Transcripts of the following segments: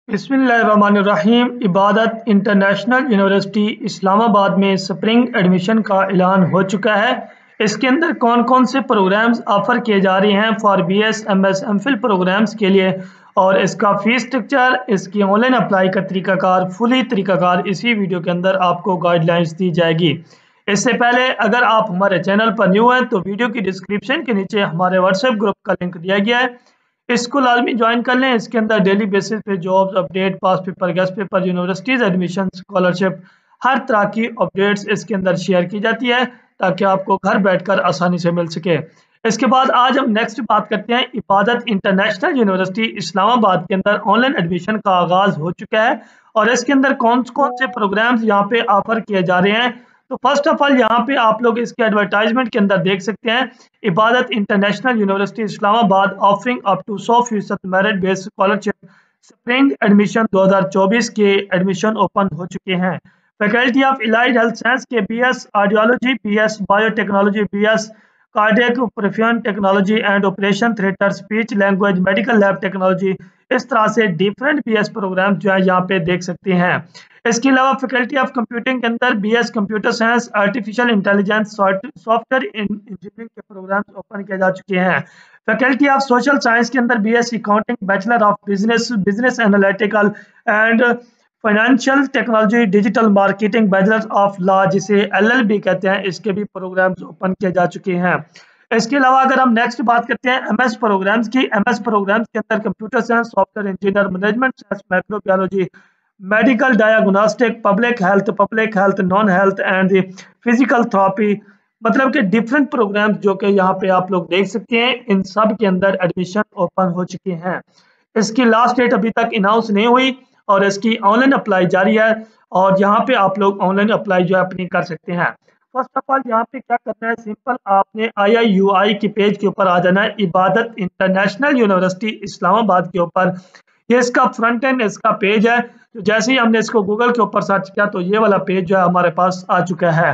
बिस्मिल्लाहिर्रहमानिर्रहीम। इबादत international university Islamabad में स्प्रिंग एडमिशन का ऐलान हो चुका है। इसके अंदर कौन कौन से प्रोग्राम्स ऑफ़र किए जा रहे हैं for BS MS MPhil programmes के लिए, और इसका फ़ीस स्ट्रक्चर, इसकी ऑनलाइन अप्लाई का तरीकाकार, फुली तरीकाकार इसी वीडियो के अंदर आपको गाइडलाइंस दी जाएगी। इससे पहले अगर आप हमारे चैनल पर न्यू हैं तो वीडियो की डिस्क्रिप्शन के नीचे हमारे व्हाट्सएप ग्रुप का लिंक दिया गया है, इसको लाजमी ज्वाइन कर लें। इसके अंदर डेली बेसिस पे jobs update, past paper, guess paper, universities admission, scholarship, हर तरह की अपडेट्स इसके अंदर शेयर की जाती है ताकि आपको घर बैठकर आसानी से मिल सके। इसके बाद आज हम नेक्स्ट बात करते हैं। इबादत इंटरनेशनल यूनिवर्सिटी इस्लामाबाद के अंदर ऑनलाइन एडमिशन का आगाज़ हो चुका है और इसके अंदर कौन कौन से प्रोग्राम्स यहाँ पे ऑफर किए जा रहे हैं। तो फर्स्ट ऑफ ऑल यहाँ पे आप लोग इसके एडवर्टाइजमेंट के अंदर देख सकते हैं, Ibadat international university Islamabad offering up to 100% merit based scholarship. Spring admission 2024 के एडमिशन ओपन हो चुके हैं। Faculty of allied health science के BS audiology, BS biotechnology, BS cardiac perfume technology and operation theatre, speech language, medical lab technology, इस तरह से different BS programme जो है यहाँ पे देख सकते हैं। इसके अलावा फैकल्टी ऑफ कंप्यूटिंग के अंदर BS computer science, artificial intelligence, software engineering के प्रोग्राम्स ओपन किए जा चुके हैं। फैकल्टी ऑफ सोशल साइंस के अंदर BS accounting, bachelor of business analytical and financial technology, digital marketing, bachelor of law जिसे LLB कहते हैं, इसके भी प्रोग्राम्स ओपन किए जा चुके हैं। इसके अलावा अगर हम नेक्स्ट बात करते हैं MS प्रोग्राम्स की, MS प्रोग्राम्स के अंदर computer science, software engineer, management science, microbiology, medical diagnostic, public health, non health and physical therapy, मतलब कि डिफरेंट प्रोग्राम्स जो कि यहाँ पे आप लोग देख सकते हैं, इन सब के अंदर एडमिशन ओपन हो चुके हैं। इसकी लास्ट डेट अभी तक अनाउंस नहीं हुई और इसकी ऑनलाइन अप्लाई जारी है और यहाँ पे आप लोग ऑनलाइन अप्लाई जो है अपनी कर सकते हैं। फर्स्ट ऑफ ऑल यहाँ पे क्या करना है, सिंपल आपने IIUI के पेज के ऊपर आ जाना है, इबादत इंटरनेशनल यूनिवर्सिटी इस्लामाबाद के ऊपर। ये इसका फ्रंट एंड इसका पेज है। तो जैसे ही हमने इसको गूगल के ऊपर सर्च किया तो ये वाला पेज जो है हमारे पास आ चुका है।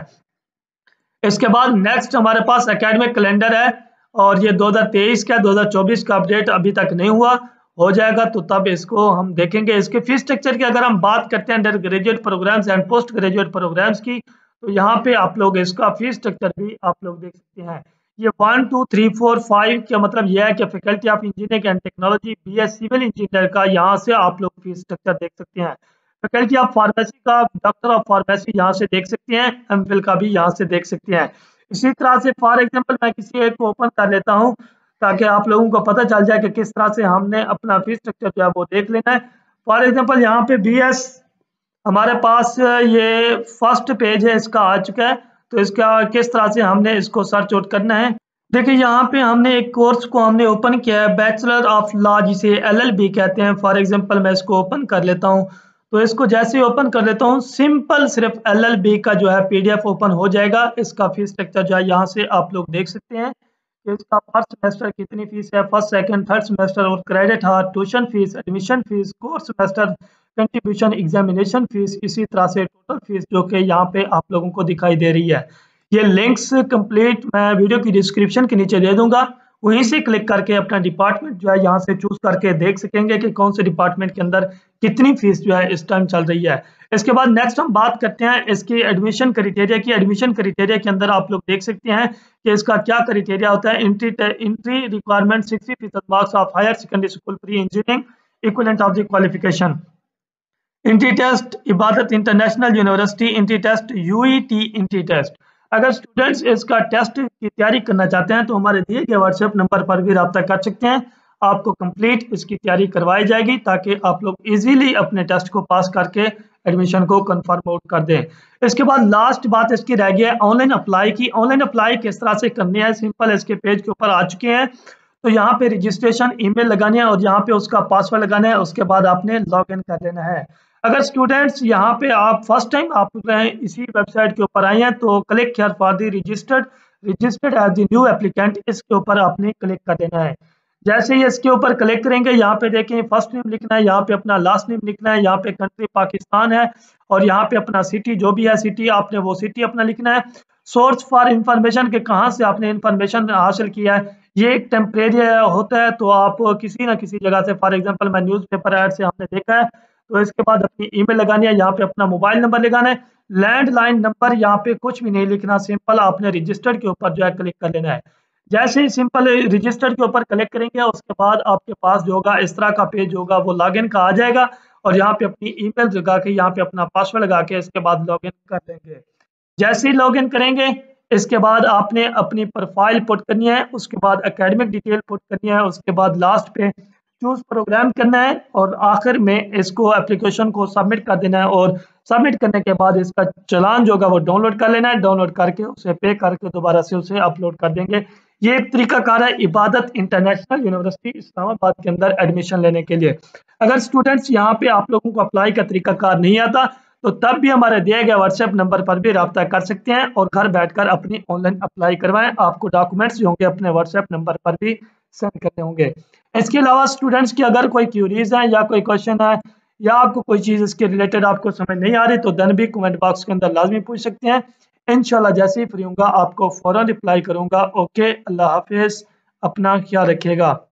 इसके बाद नेक्स्ट हमारे पास एकेडमिक कैलेंडर है और ये 2023 का 2024 का अपडेट अभी तक नहीं हुआ, हो जाएगा तो तब इसको हम देखेंगे। इसके फीस स्ट्रक्चर की अगर हम बात करते हैं undergraduate programmes and postgraduate programmes की, तो यहाँ पे आप लोग इसका फीस स्ट्रक्चर भी आप लोग देख सकते हैं। ये 1 2 3 4 5 का मतलब यह है कि faculty of engineering and technology BS civil engineer का यहाँ से आप लोग फीस स्ट्रक्चर देख सकते हैं। फैकल्टी ऑफ फार्मेसी का, डॉक्टर ऑफ फार्मेसी यहाँ से देख सकते हैं, MPhil का भी यहाँ से देख सकते हैं। इसी तरह से फॉर एग्जांपल मैं किसी एक को ओपन कर लेता हूँ ताकि आप लोगों को पता चल जाए कि किस तरह से हमने अपना फीस स्ट्रक्चर जो है वो देख लेना है। फॉर एग्जांपल यहाँ पे BS हमारे पास ये फर्स्ट पेज है, इसका आ चुका है। तो इसका किस तरह से हमने इसको सर्च आउट करना है, देखिए यहाँ पे हमने एक कोर्स को हमने ओपन किया है, बैचलर ऑफ लॉ जिसे LLB कहते हैं। फॉर एग्जांपल मैं इसको ओपन कर लेता हूँ, तो इसको जैसे ही ओपन कर लेता हूँ सिंपल सिर्फ LLB का जो है PDF ओपन हो जाएगा। इसका फीस स्ट्रक्चर जो है यहाँ से आप लोग देख सकते हैं कि इसका फर्स्ट सेमेस्टर कितनी फीस है, फर्स्ट सेकंड थर्ड सेमेस्टर, और credit hour, tuition fees, admission fees, course semester contribution, examination fees, इसी तरह से टोटल फीस जो कि यहाँ पे आप लोगों को दिखाई दे रही है। ये लिंक्स कंप्लीट मैं वीडियो की डिस्क्रिप्शन के नीचे दे दूंगा, वहीं से क्लिक करके अपना डिपार्टमेंट जो है यहाँ से चूज करके देख सकेंगे कि कौन से डिपार्टमेंट के अंदर कितनी फीस जो है इस टाइम चल रही है। इसके बाद नेक्स्ट हम बात करते हैं इसकी एडमिशन क्राइटेरिया की। एडमिशन क्राइटेरिया के अंदर आप लोग देख सकते हैं कि इसका क्या क्राइटेरिया होता है। Entry requirement 60% marks of higher secondary school pre engineering equivalent of the qualification. Entry test Ibadat international university entry test UET entry test. अगर स्टूडेंट्स इसका टेस्ट की तैयारी करना चाहते हैं तो हमारे दिए गए व्हाट्सएप नंबर पर भी रब्ता कर सकते हैं, आपको कंप्लीट इसकी तैयारी करवाई जाएगी ताकि आप लोग इजीली अपने टेस्ट को पास करके एडमिशन को कंफर्म आउट कर दें। इसके बाद लास्ट बात इसकी रह गई है ऑनलाइन अप्लाई की। ऑनलाइन अप्लाई किस तरह से करनी है, सिंपल इसके पेज के ऊपर आ चुके हैं। तो यहाँ पे रजिस्ट्रेशन ईमेल लगानी है और यहाँ पे उसका पासवर्ड लगाना है, उसके बाद आपने लॉग इन कर लेना है। अगर स्टूडेंट्स यहाँ पे आप फर्स्ट टाइम आप इसी वेबसाइट के ऊपर आए हैं तो click here for the registered as the new applicant, इसके ऊपर आपने क्लिक कर देना है। जैसे ही इसके ऊपर क्लिक करेंगे यहाँ पे देखें फर्स्ट नेम लिखना है, यहाँ पे अपना लास्ट नेम लिखना है, यहाँ पे कंट्री पाकिस्तान है और यहाँ पे अपना सिटी जो भी है सिटी आपने वो सिटी अपना लिखना है। सोर्स फॉर इंफॉर्मेशन के कहाँ से आपने इंफॉर्मेशन हासिल किया है, ये एक टेम्परेरी होता है। तो आप किसी ना किसी जगह से, फॉर एग्जांपल मैं न्यूज़पेपर ऐड से आपने देखा है, तो इसके बाद अपनी ईमेल लगानी है, यहाँ पे अपना मोबाइल नंबर लगाना है, लैंडलाइन नंबर, यहाँ पे कुछ भी नहीं लिखना, सिंपल आपने रजिस्टर्ड के ऊपर जो है क्लिक कर लेना है। जैसे ही सिंपल रजिस्टर्ड के ऊपर क्लिक करेंगे, उसके बाद आपके पास जो होगा इस तरह का पेज होगा, वो लॉगिन का आ जाएगा, और यहाँ पे अपनी ईमेल लगा के, यहाँ पे अपना पासवर्ड लगा के इसके बाद लॉगिन कर देंगे। जैसे ही लॉगिन करेंगे, इसके बाद आपने अपनी प्रोफाइल पुट करनी है, उसके बाद एकेडमिक डिटेल पुट करनी है, उसके बाद लास्ट पे चूज प्रोग्राम करना है, और आखिर में इसको एप्लीकेशन को सबमिट कर देना है। और सबमिट करने के बाद इसका चालान जो होगा वो डाउनलोड कर लेना है, डाउनलोड करके उसे पे करके दोबारा से उसे अपलोड कर देंगे। ये एक तरीकाकार है इबादत इंटरनेशनल यूनिवर्सिटी इस्लामाबाद के अंदर एडमिशन लेने के लिए। अगर स्टूडेंट्स यहाँ पे आप लोगों को अप्लाई का तरीकाकार नहीं आता, तो तब भी हमारे दिए गए व्हाट्सएप नंबर पर भी रब्ता कर सकते हैं और घर बैठकर अपनी ऑनलाइन अप्लाई करवाएं। आपको डॉक्यूमेंट्स जो होंगे अपने व्हाट्सएप नंबर पर भी सेंड करने होंगे। इसके अलावा स्टूडेंट्स की अगर कोई क्यूरीज हैं या कोई क्वेश्चन है, या आपको कोई चीज़ इसके रिलेटेड आपको समझ नहीं आ रही, तो देन भी कमेंट बॉक्स के अंदर लाजमी पूछ सकते हैं। इंशाल्लाह जैसे ही फ्री होऊंगा आपको फौरन रिप्लाई करूंगा। ओके, अल्लाह हाफिज, अपना ख्याल रखिएगा।